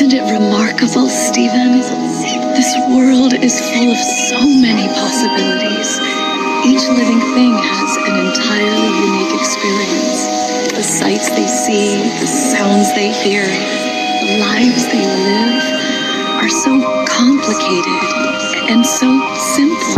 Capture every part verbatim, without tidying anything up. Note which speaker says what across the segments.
Speaker 1: Isn't it remarkable, Stephen? This world is full of so many possibilities. Each living thing has an entirely unique experience. The sights they see, the sounds they hear, the lives they live are so complicated and so simple.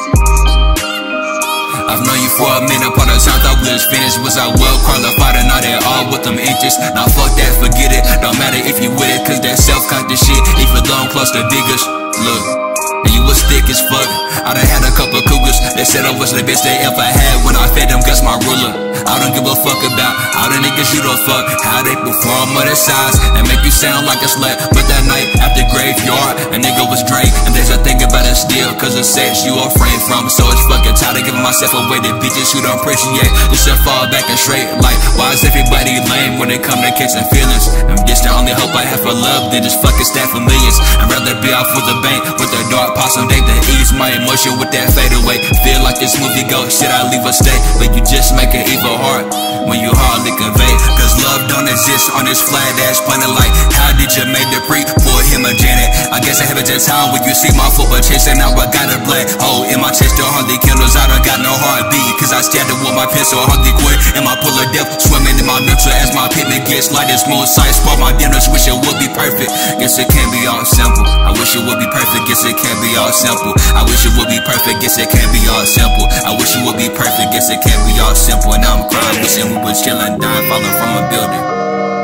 Speaker 2: I've known you for a minute, part of the time thought we was finished. Was I well qualified or not at all with them interests? Now fuck that, forget it. Don't matter if you with it, cause that self-conscious shit, even though I'm close to diggers. Look, and you was thick as fuck. I done had a couple cougars that said I was the best they ever had when I fed them guts my ruler. I don't give a fuck about all the niggas you don't fuck, how they perform or their size, and make you sound like a slut. But that night after graveyard, a nigga was drained, and there's a thing about it still, cause of sex you are framed from. So it's fucking tired of giving myself away to bitches who don't appreciate. Just to fall back and straight, like, why is everybody lame when it come to catching feelings? And this the only hope I have for love, then just fucking stack for millions. I'd rather be off with a bang, with a dark possum date, than ease my emotion with that fade away. Feel like this movie go, shit I leave a stay, but you just make it even hard when you hardly convey. Cause love don't exist on this flat ass planet. Like, how did you make the pre for him or Janet? I guess I have a time when you see my football chase, and now I got a black hole in my chest. Still hardly candles, I don't got no heartbeat, cause I stabbed it with my pencil, hardly quit. And my pull of death swimming in my mental as my pigment gets light as smooth sight. Spot my dinners, wish it would be perfect. Guess it can't be all simple. I wish it would be perfect, guess it can't be all simple. I wish it would be perfect, guess it can't be all simple. I wish it would be perfect, guess it can't be all simple. And now I'm crying, wishing we was chillin', dying, falling from a building.